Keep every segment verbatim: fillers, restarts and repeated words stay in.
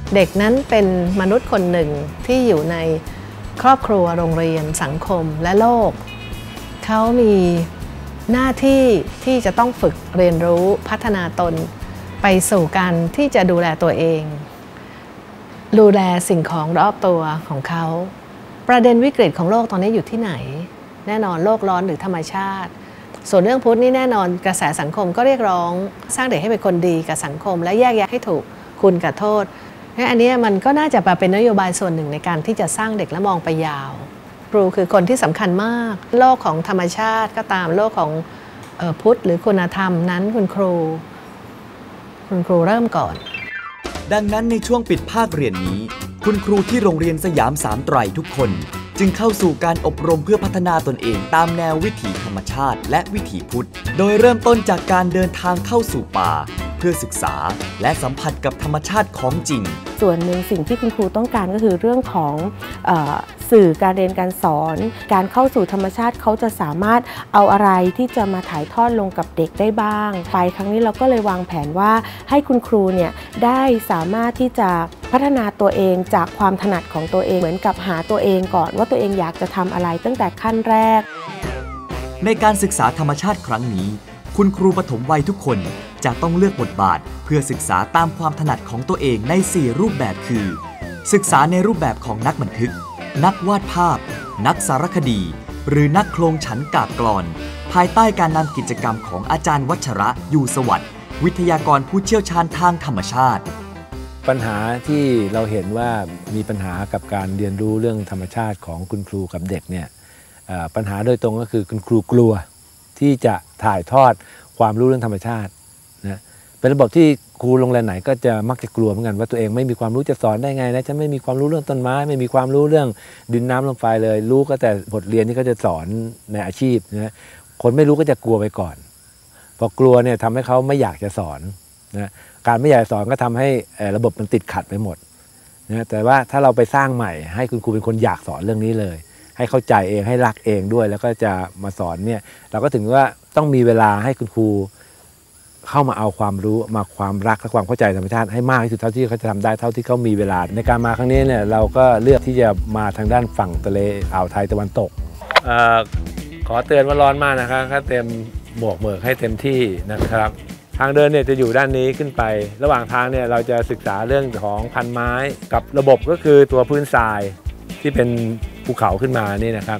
เด็กนั้นเป็นมนุษย์คนหนึ่งที่อยู่ในครอบครัวโรงเรียนสังคมและโลกเขามีหน้าที่ที่จะต้องฝึกเรียนรู้พัฒนาตนไปสู่การที่จะดูแลตัวเองดูแลสิ่งของรอบตัวของเขาประเด็นวิกฤตของโลกตอนนี้อยู่ที่ไหนแน่นอนโลกร้อนหรือธรรมชาติส่วนเรื่องพุทธนี่แน่นอนกระแสสังคมก็เรียกร้องสร้างเด็กให้เป็นคนดีกับสังคมและแยกแยะให้ถูกคุณกับโทษอันนี้มันก็น่าจะเป็นนโยบายส่วนหนึ่งในการที่จะสร้างเด็กและมองไปยาวครูคือคนที่สำคัญมากโลกของธรรมชาติก็ตามโลกของพุทธหรือคุณธรรมนั้นคุณครูคุณครูเริ่มก่อนดังนั้นในช่วงปิดภาคเรียนนี้คุณครูที่โรงเรียนสยามสามไตรทุกคนจึงเข้าสู่การอบรมเพื่อพัฒนาตนเองตามแนววิถีธรรมชาติและวิถีพุทธโดยเริ่มต้นจากการเดินทางเข้าสู่ป่าเพื่อศึกษาและสัมผัสกับธรรมชาติของจริงส่วนหนึ่งสิ่งที่คุณครูต้องการก็คือเรื่องของเอ่อสื่อการเรียนการสอนการเข้าสู่ธรรมชาติเขาจะสามารถเอาอะไรที่จะมาถ่ายทอดลงกับเด็กได้บ้างไปครั้งนี้เราก็เลยวางแผนว่าให้คุณครูเนี่ยได้สามารถที่จะพัฒนาตัวเองจากความถนัดของตัวเองเหมือนกับหาตัวเองก่อนว่าตัวเองอยากจะทำอะไรตั้งแต่ขั้นแรกในการศึกษาธรรมชาติครั้งนี้คุณครูปฐมวัยทุกคนจะต้องเลือกบทบาทเพื่อศึกษาตามความถนัดของตัวเองในสี่รูปแบบคือศึกษาในรูปแบบของนักบันทึกนักวาดภาพนักสารคดีหรือนักโครงฉันกาบกลอนภายใต้การนำกิจกรรมของอาจารย์วัชระอยู่สวัสดิ์วิทยากรผู้เชี่ยวชาญทางธรรมชาติปัญหาที่เราเห็นว่ามีปัญหากับการเรียนรู้เรื่องธรรมชาติของคุณครูกับเด็กเนี่ยปัญหาโดยตรงก็คือคุณครูกลัวที่จะถ่ายทอดความรู้เรื่องธรรมชาตินะเป็นระบบที่ครูโรงเรียนไหนก็จะมักจะกลัวเหมือนกันว่าตัวเองไม่มีความรู้จะสอนได้ไงนะฉันไม่มีความรู้เรื่องต้นไม้ไม่มีความรู้เรื่องดินน้ำลมไฟเลยรู้ก็แต่บทเรียนที่เขาจะสอนในอาชีพนะคนไม่รู้ก็จะกลัวไปก่อนพอกลัวเนี่ยทำให้เขาไม่อยากจะสอนนะการไม่อยากสอนก็ทำให้ระบบมันติดขัดไปหมดนะแต่ว่าถ้าเราไปสร้างใหม่ให้คุณครูเป็นคนอยากสอนเรื่องนี้เลยให้เข้าใจเองให้รักเองด้วยแล้วก็จะมาสอนเนี่ยเราก็ถึงว่าต้องมีเวลาให้คุณครูเข้ามาเอาความรู้มาความรักและความเข้าใจธรรมชาติให้มากที่สุดเท่าที่เขาจะทำได้เท่าที่เขามีเวลาในการมาครั้งนี้เนี่ยเราก็เลือกที่จะมาทางด้านฝั่งทะเลอ่าวไทยตะวันตกเอ่อขอเตือนว่าร้อนมากนะครับถ้าเต็มหมวกเหมือกให้เต็มที่นะครับทางเดินเนี่ยจะอยู่ด้านนี้ขึ้นไประหว่างทางเนี่ยเราจะศึกษาเรื่องของพันไม้กับระบบก็คือตัวพื้นทรายที่เป็นภูเขาขึ้นมานี่นะครับ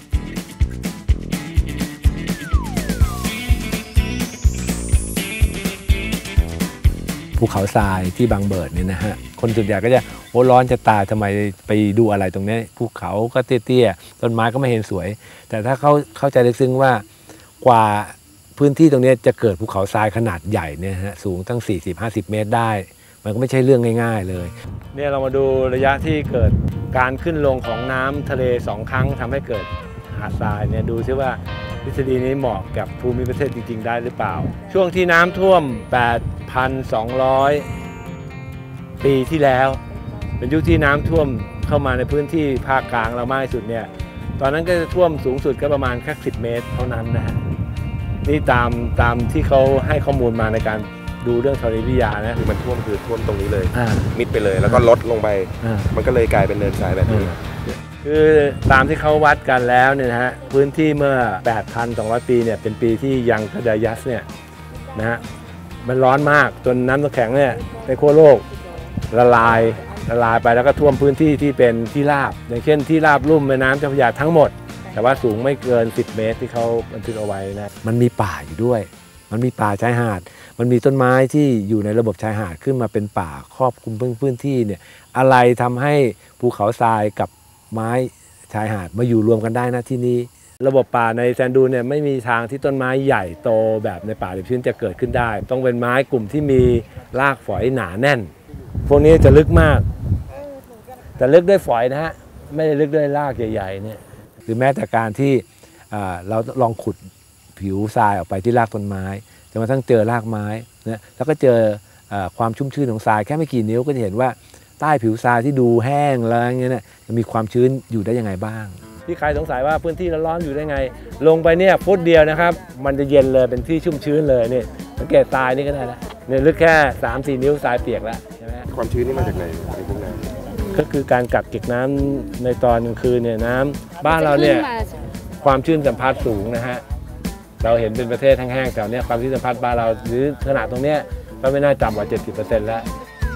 ภูเขาทรายที่บางเบิดเนี่ยนะฮะคนส่วนใหญ่ก็จะโอ้ร้อนจะตายทำไมไปดูอะไรตรงนี้ภูเขาก็เตี้ยๆต้นไม้ก็ไม่เห็นสวยแต่ถ้าเขาเข้าใจลึกซึ้งว่ากว่าพื้นที่ตรงนี้จะเกิดภูเขาทรายขนาดใหญ่เนี่ยฮะสูงตั้ง สี่สิบถึงห้าสิบ เมตรได้มันก็ไม่ใช่เรื่องง่ายๆเลยเนี่ยเรามาดูระยะที่เกิดการขึ้นลงของน้ำทะเลสองครั้งทำให้เกิดหาดทรายเนี่ยดูซิว่าทฤษฎีนี้เหมาะกับภูมิประเทศจริงๆได้หรือเปล่าช่วงที่น้ำท่วม แปดพันสองร้อย ปีที่แล้วเป็นยุคที่น้ำท่วมเข้ามาในพื้นที่ภาคกลางเรามากที่สุดเนี่ยตอนนั้นก็จะท่วมสูงสุดก็ประมาณแค่สิบเมตรเท่านั้นนะฮะนี่ตามตามที่เขาให้ข้อมูลมาในการดูเรื่องธรณีวิทยานะคือมันท่วมคือท่วมตรงนี้เลยมิดไปเลยแล้วก็ลดลงไปมันก็เลยกลายเป็นเนินทรายแบบนี้คือตามที่เขาวัดกันแล้วเนี่ยนะฮะพื้นที่เมื่อ แปดพันสองร้อย ปีเนี่ยเป็นปีที่ยังคดายัสเนี่ยนะฮะมันร้อนมากจนน้ำน้ำแข็งเนี่ยในขั้วโลกละลายละลายไปแล้วก็ท่วมพื้นที่ที่เป็นที่ราบอย่างเช่นที่ราบลุ่มแม่น้ำเจ้าพระยาทั้งหมดแต่ว่าสูงไม่เกินสิบเมตรที่เขาบันทึกเอาไว้นะมันมีป่าอยู่ด้วยมันมีป่าชายหาดมันมีต้นไม้ที่อยู่ในระบบชายหาดขึ้นมาเป็นป่าครอบคลุมพื้นที่เนี่ยอะไรทำให้ภูเขาทรายกับไม้ชายหาดมาอยู่รวมกันได้นะที่นี่ระบบป่าในแซนดูเนี่ยไม่มีทางที่ต้นไม้ใหญ่โตแบบในป่าดิบชื้นจะเกิดขึ้นได้ต้องเป็นไม้กลุ่มที่มีรากฝอยหนาแน่นพวกนี้จะลึกมากแต่ลึกด้วยฝอยนะฮะไม่ได้ลึกด้วยรากใหญ่ๆเนี่ยหรือแม้แต่การที่เราลองขุดผิวทรายออกไปที่รากต้นไม้จนกระทั่งเจอรากไม้นะแล้วก็เจอความชุ่มชื้นของทรายแค่ไม่กี่นิ้วก็จะเห็นว่าใต้ผิวทรายที่ดูแห้งแล้วอย่างเงี้ยจะมีความชื้นอยู่ได้ยังไงบ้างที่ใครสงสัยว่าพื้นที่ร้อนๆอยู่ได้ไงลงไปเนี่ยฟุตเดียวนะครับมันจะเย็นเลยเป็นที่ชุ่มชื้นเลยนี่สังเกตทรายนี่ก็ได้แล้วเนี่ยลึกแค่ สามถึงสี่ นิ้วทรายเปียกแล้วใช่ไหมความชื้นนี่มาจากไหนในพวกน้ำก็คือการกักเก็บน้ำในตอนกลางคืนเนี่ยน้ำบ้านเราเนี่ยความชื้นสัมพัทธ์สูงนะฮะเราเห็นเป็นประเทศแห้งๆแถวนี้ความชื้นสัมพัทธ์บ้านเราหรือขนาดตรงเนี้ยก็ไม่น่าต่ำกว่า เจ็ดสิบเปอร์เซ็นต์ แล้ว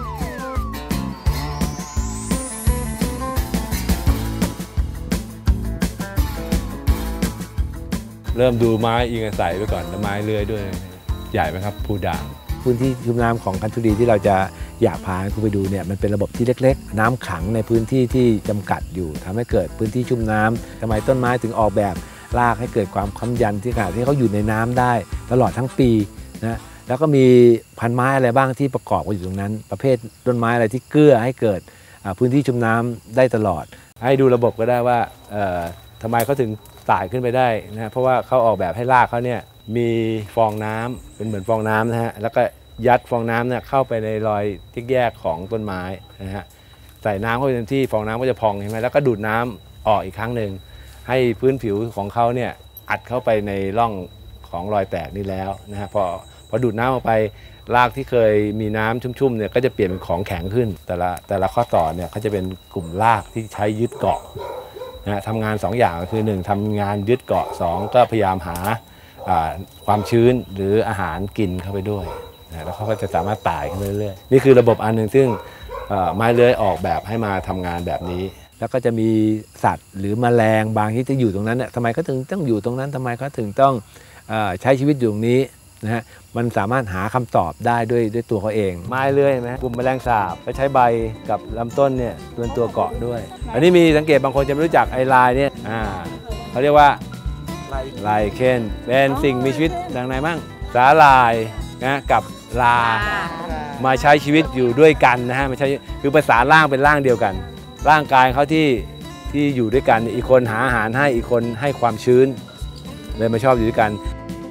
เริ่มดูไม้อิงอาศัยไปก่อนแล้วไม้เลื้อยด้วยใหญ่ไหมครับภูด่างพื้นที่ชุ่มน้ำของคันธุรีที่เราจะอยากพาคุณไปดูเนี่ยมันเป็นระบบที่เล็กๆน้ำขังในพื้นที่ที่จำกัดอยู่ทำให้เกิดพื้นที่ชุ่มน้ำทำไมต้นไม้ถึงออกแบบรากให้เกิดความค้ำยันที่ขนาดที่เขาอยู่ในน้ำได้ตลอดทั้งปีนะแล้วก็มีพันไม้อะไรบ้างที่ประกอบกันอยู่ตรงนั้นประเภทต้นไม้อะไรที่เกื้อให้เกิดพื้นที่ชุ่มน้ำได้ตลอดให้ดูระบบก็ได้ว่าทำไมเขาถึงไต่ขึ้นไปได้นะเพราะว่าเขาออกแบบให้รากเขาเนี่ยมีฟองน้ำเป็นเหมือนฟองน้ำนะฮะแล้วก็ยัดฟองน้ำเนี่ยเข้าไปในรอยที่แยกของต้นไม้นะฮะใส่น้ำเข้าไปเต็มที่ฟองน้ำก็จะพองใช่ไหมแล้วก็ดูดน้ำออกอีกครั้งหนึ่งให้พื้นผิวของเขาเนี่ยอัดเข้าไปในร่องของรอยแตกนี่แล้วนะฮะพอพอดูดน้ำออกไปรากที่เคยมีน้ำชุ่มๆเนี่ยก็จะเปลี่ยนเป็นของแข็งขึ้นแต่ละแต่ละข้อต่อเนี่ยเขาจะเป็นกลุ่มรากที่ใช้ยึดเกาะนะทำงานสองอย่างก็คือหนึ่งทำงานยึดเกาะสองก็พยายามหาความชื้นหรืออาหารกินเข้าไปด้วยนะแล้วเขาก็จะสามารถตายขึ้นเรื่อยๆนี่คือระบบอันหนึ่งซึ่งไม้เลื้อยออกแบบให้มาทำงานแบบนี้แล้วก็จะมีสัตว์หรือแมลงบางที่จะอยู่ตรงนั้นเนี่ยทำไมเขาถึงต้องอยู่ตรงนั้นทำไมเขาถึงต้องใช้ชีวิตอยู่ตรงนี้นะฮะมันสามารถหาคำตอบได้ด้วยด้วยตัวเขาเองไม้เลื้อยนะกลุ่มแมลงสาบเขาใช้ใบกับลำต้นเนี่ยเป็นตัวเกาะด้วยอันนี้มีสังเกตบางคนจะไม่รู้จักไอ้ลายเนี่ยอ่าเขาเรียกว่าลายเคนเป็นสิ่งมีชีวิตดังไหนมั่งสาลายนะกับลามาใช้ชีวิตอยู่ด้วยกันนะฮะมาใช้คือประสานร่างเป็นร่างเดียวกันร่างกายเขาที่ที่อยู่ด้วยกันอีกคนหาอาหารให้อีกคนให้ความชื้นเลยมาชอบอยู่ด้วยกัน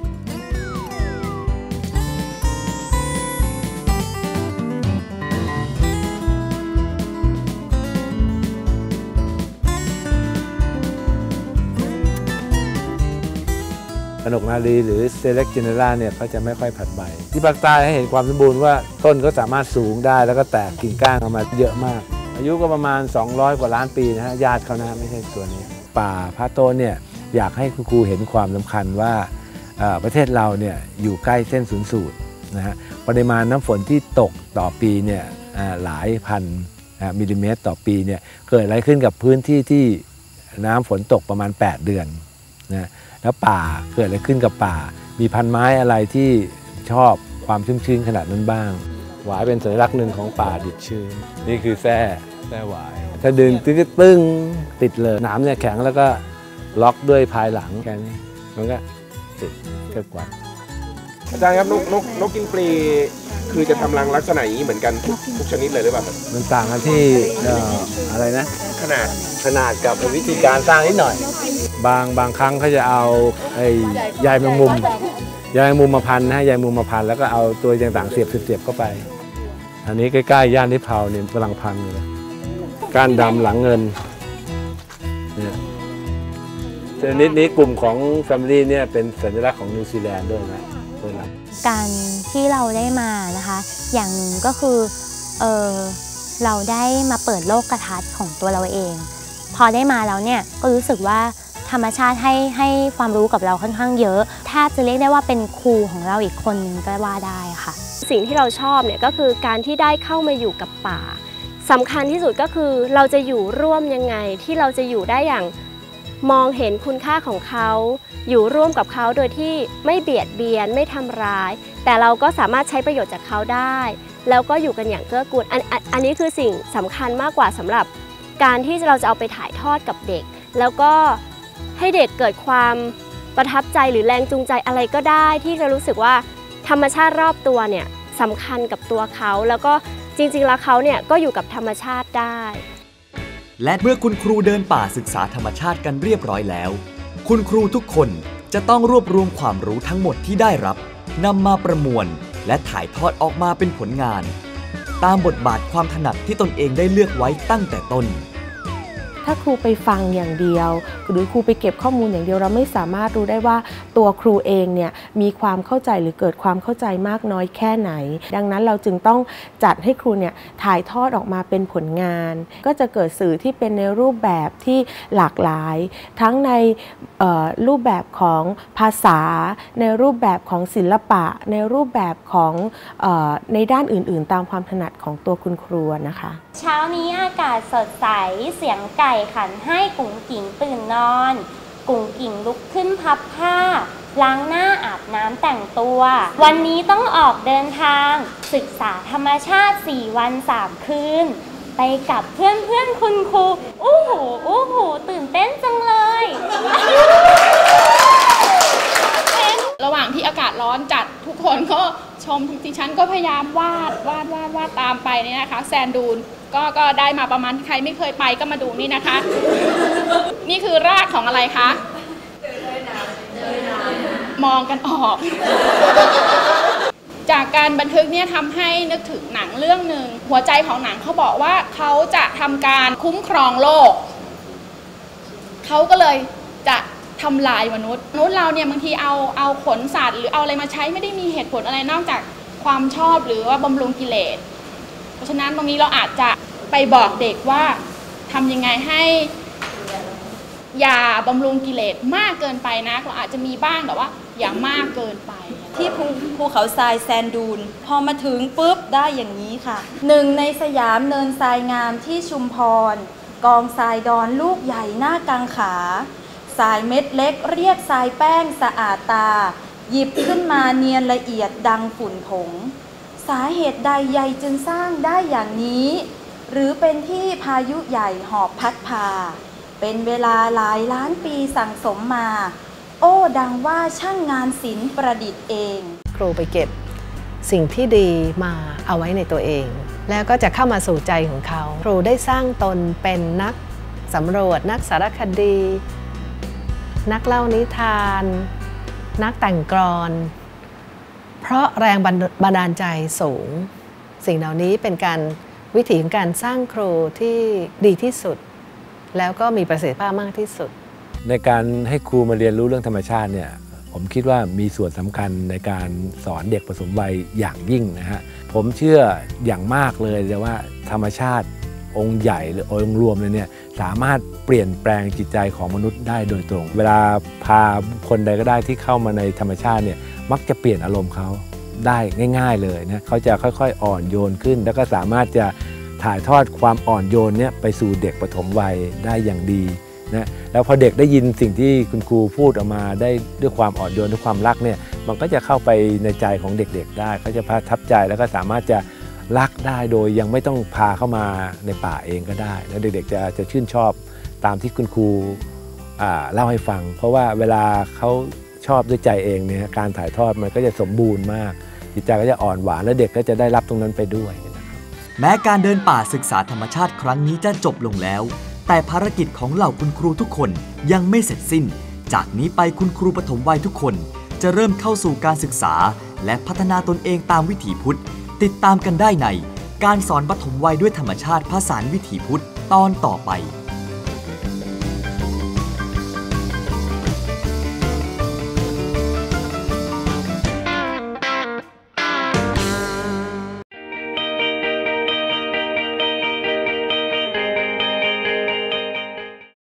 กนกนารีหรือเซเลกเจเนล่าเนี่ยเขาจะไม่ค่อยผัดใบที่ภาคใต้ให้เห็นความสมบูรณ์ว่าต้นก็สามารถสูงได้แล้วก็แตกกิ่งก้านออกมาเยอะมากอายุก็ประมาณสองร้อยกว่าล้านปีนะฮะญาติเขานะไม่ใช่ตัวนี้ป่าพาโตเนี่ยอยากให้คุณครูเห็นความสำคัญว่าประเทศเราเนี่ยอยู่ใกล้เส้นศูนย์สูตรนะฮะปริมาณน้ำฝนที่ตกต่อปีเนี่ยหลายพันมิลลิเมตรต่อปีเนี่ยเกิดอะไรขึ้นกับพื้นที่ที่น้ำฝนตกประมาณแปดเดือนนะแล้วป่าเกิดอะไรขึ้นกับป่ามีพันไม้อะไรที่ชอบความชุ่มชื้นขนาดนั้นบ้างหวายเป็นสัญลักษณ์หนึ่งของป่าดิบชื้นนี่คือแส้แส้หวายถ้าดึงตึ้งตึ้งติดเลยหนามเนี่ยแข็งแล้วก็ล็อกด้วยภายหลังแค่นี้มันก็ติดก็กวัดอาจารย์ครับนกนกนกกินปลีคือจะทำรังลักษณะอย่างนี้เหมือนกันทุกทุกชนิดเลยหรือเปล่าครับมันต่างกันที่อะไรนะขนาดขนาดกับวิธีการสร้างนิดหน่อยบางบางครั้งเขาจะเอาไอ้ใยแมงมุมใยแมงมุมมาพันนะใยแมงมุมมาพันแล้วก็เอาตัวต่างๆเสียบเสียบเข้าไปอันนี้ใกล้ๆย่านที่เผาเนี่ยกำลังพันเลยก้านดำหลังเงินเนี่ยชนิดนี้กลุ่มของแฟมิลี่เนี่ยเป็นสัญลักษณ์ของนิวซีแลนด์ด้วยนะการที่เราได้มานะคะอย่างหนึ่งก็คือเออเราได้มาเปิดโลกทัศน์ของตัวเราเองพอได้มาแล้วเนี่ยก็รู้สึกว่าธรรมชาติให้ให้ความรู้กับเราค่อนข้างเยอะแทบจะเรียกได้ว่าเป็นครูของเราอีกคนนึงก็ว่าได้ค่ะสิ่งที่เราชอบเนี่ยก็คือการที่ได้เข้ามาอยู่กับป่าสำคัญที่สุดก็คือเราจะอยู่ร่วมยังไงที่เราจะอยู่ได้อย่างมองเห็นคุณค่าของเขาอยู่ร่วมกับเขาโดยที่ไม่เบียดเบียนไม่ทำร้ายแต่เราก็สามารถใช้ประโยชน์จากเขาได้แล้วก็อยู่กันอย่างเกื้อกูลอันอันนี้คือสิ่งสำคัญมากกว่าสำหรับการที่เราจะเอาไปถ่ายทอดกับเด็กแล้วก็ให้เด็กเกิดความประทับใจหรือแรงจูงใจอะไรก็ได้ที่จะรู้สึกว่าธรรมชาติรอบตัวเนี่ยสำคัญกับตัวเขาแล้วก็จริงๆแล้วเขาเนี่ยก็อยู่กับธรรมชาติได้และเมื่อคุณครูเดินป่าศึกษาธรรมชาติกันเรียบร้อยแล้วคุณครูทุกคนจะต้องรวบรวมความรู้ทั้งหมดที่ได้รับนำมาประมวลและถ่ายทอดออกมาเป็นผลงานตามบทบาทความถนัดที่ตนเองได้เลือกไว้ตั้งแต่ต้นถ้าครูไปฟังอย่างเดียวหรือครูไปเก็บข้อมูลอย่างเดียวเราไม่สามารถรู้ได้ว่าตัวครูเองเนี่ยมีความเข้าใจหรือเกิดความเข้าใจมากน้อยแค่ไหนดังนั้นเราจึงต้องจัดให้ครูเนี่ยถ่ายทอดออกมาเป็นผลงานก็จะเกิดสื่อที่เป็นในรูปแบบที่หลากหลายทั้งในรูปแบบของภาษาในรูปแบบของศิลปะในรูปแบบของเอ่อในด้านอื่นๆตามความถนัดของตัวคุณครูนะคะเช้านี้อากาศสดใสเสียงไก่ขันให้กุ๋งกิ่งตื่นนอนกุ๋งกิ่งลุกขึ้นพับผ้าล้างหน้าอาบน้ำแต่งตัววันนี้ต้องออกเดินทางศึกษาธรรมชาติสี่วันสามคืนไปกับเพื่อนเพื่อนคุณครูอู้หูอู้หูตื่นเต้นจังเลยระหว่างที่อากาศร้อนจัดทุกคนก็ชมดิฉันก็พยายามวาดวาดวาดวาดตามไปนี่นะคะแซนดูนก็ก็ได้มาประมาณใครไม่เคยไปก็มาดูนี่นะคะ นี่คือรากของอะไรคะมองกันออก จากการบันทึกเนี่ยทำให้นึกถึงหนังเรื่องหนึ่งหัวใจของหนังเขาบอกว่าเขาจะทำการคุ้มครองโลกเขาก็เลยจะทำลายมนุษย์มนุษย์เราเนี่ยบางทีเอาเอาขนสัตว์หรือเอาอะไรมาใช้ไม่ได้มีเหตุผลอะไรนอกจากความชอบหรือว่าบำรุงกิเลสเพราะฉะนั้นตรงนี้เราอาจจะไปบอกเด็กว่าทำยังไงให้อย่าบำรุงกิเลสมากเกินไปนะเราอาจจะมีบ้างแต่ว่าอย่ามากเกินไปที่ภูภูเขาทรายแซนดูนพอมาถึงปุ๊บได้อย่างนี้ค่ะหนึ่งในสยามเนินทรายงามที่ชุมพรกองทรายดอนลูกใหญ่หน้ากังขาทรายเม็ดเล็กเรียกทรายแป้งสะอาดตาหยิบขึ้นมาเนียนละเอียดดังฝุ่นผงสาเหตุใดใหญ่จึงสร้างได้อย่างนี้หรือเป็นที่พายุใหญ่หอบพัดพาเป็นเวลาหลายล้านปีสั่งสมมาโอ้ดังว่าช่างงานศิลป์ประดิษฐ์เองครูไปเก็บสิ่งที่ดีมาเอาไว้ในตัวเองแล้วก็จะเข้ามาสู่ใจของเขาครูได้สร้างตนเป็นนักสำรวจนักสารคดีนักเล่านิทานนักแต่งกลอนเพราะแรงบันดาลใจสูงสิ่งเหล่านี้เป็นการวิธีของการสร้างครูที่ดีที่สุดแล้วก็มีประสิทธิภาพมากที่สุดในการให้ครูมาเรียนรู้เรื่องธรรมชาติเนี่ยผมคิดว่ามีส่วนสำคัญในการสอนเด็กปฐมวัยอย่างยิ่งนะฮะผมเชื่ออย่างมากเลยเลยว่าธรรมชาติองค์ใหญ่หรือองค์รวมเลยเนี่ยสามารถเปลี่ยนแปลงจิตใจของมนุษย์ได้โดยตรงเวลาพาคนใดก็ได้ที่เข้ามาในธรรมชาติเนี่ยมักจะเปลี่ยนอารมณ์เขาได้ง่ายๆเลยนะเขาจะค่อยๆอ่อนโยนขึ้นแล้วก็สามารถจะถ่ายทอดความอ่อนโยนเนี่ยไปสู่เด็กปฐมวัยได้อย่างดีนะแล้วพอเด็กได้ยินสิ่งที่คุณครูพูดออกมาได้ด้วยความอ่อนโยนด้วยความรักเนี่ยมันก็จะเข้าไปในใจของเด็กๆได้เขาจะประทับใจแล้วก็สามารถจะรักได้โดยยังไม่ต้องพาเข้ามาในป่าเองก็ได้แล้วเด็กๆจะจะชื่นชอบตามที่คุณครูเล่าให้ฟังเพราะว่าเวลาเขาชอบด้วยใจเองเนี่ยการถ่ายทอดมันก็จะสมบูรณ์มากจิตใจก็จะอ่อนหวานและเด็กก็จะได้รับตรงนั้นไปด้วยนะครับแม้การเดินป่าศึกษาธรรมชาติครั้งนี้จะจบลงแล้วแต่ภารกิจของเหล่าคุณครูทุกคนยังไม่เสร็จสิ้นจากนี้ไปคุณครูปฐมวัยทุกคนจะเริ่มเข้าสู่การศึกษาและพัฒนาตนเองตามวิถีพุทธติดตามกันได้ในการสอนปฐมวัยด้วยธรรมชาติผสานวิถีพุทธตอนต่อไป